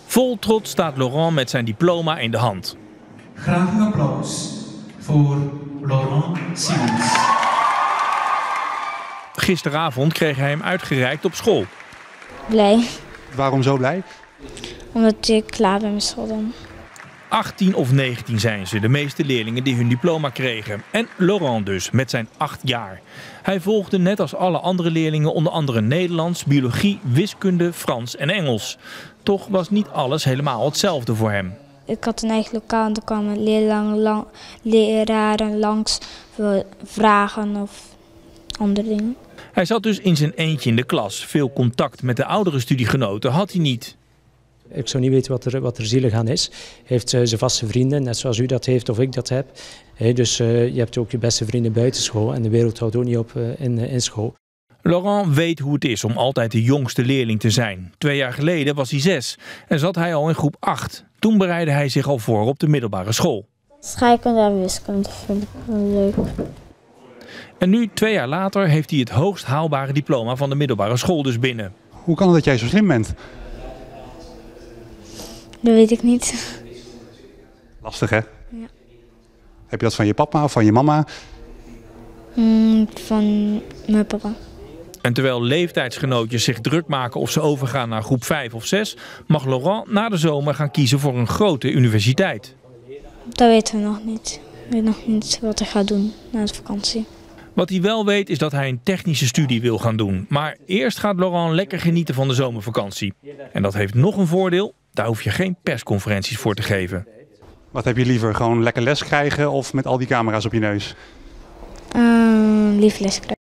Vol trots staat Laurent met zijn diploma in de hand. Graag een applaus voor Laurent Simons. Gisteravond kreeg hij hem uitgereikt op school. Blij, Waarom zo blij? omdat ik klaar ben met school dan. 18 of 19 zijn ze, de meeste leerlingen die hun diploma kregen. En Laurent dus, met zijn 8 jaar. Hij volgde net als alle andere leerlingen onder andere Nederlands, biologie, wiskunde, Frans en Engels. Toch was niet alles helemaal hetzelfde voor hem. Ik had een eigen lokaal en er kwamen leraren langs voor vragen of andere dingen. Hij zat dus in zijn eentje in de klas. Veel contact met de oudere studiegenoten had hij niet. Ik zou niet weten wat er zielig aan is. Hij heeft zijn vaste vrienden, net zoals u dat heeft of ik dat heb. Dus je hebt ook je beste vrienden buiten school en de wereld houdt ook niet op in school. Laurent weet hoe het is om altijd de jongste leerling te zijn. 2 jaar geleden was hij 6 en zat hij al in groep 8. Toen bereidde hij zich al voor op de middelbare school. Scheikunde en wiskunde vind ik wel leuk. En nu, 2 jaar later, heeft hij het hoogst haalbare diploma van de middelbare school dus binnen. Hoe kan het dat jij zo slim bent? Dat weet ik niet. Lastig, hè? Ja. Heb je dat van je papa of van je mama? Van mijn papa. En terwijl leeftijdsgenootjes zich druk maken of ze overgaan naar groep 5 of 6... mag Laurent na de zomer gaan kiezen voor een grote universiteit. Dat weten we nog niet. Ik weet nog niet wat ik ga doen na de vakantie. Wat hij wel weet is dat hij een technische studie wil gaan doen. Maar eerst gaat Laurent lekker genieten van de zomervakantie. En dat heeft nog een voordeel, daar hoef je geen persconferenties voor te geven. Wat heb je liever? Gewoon lekker les krijgen of met al die camera's op je neus? Liever les krijgen.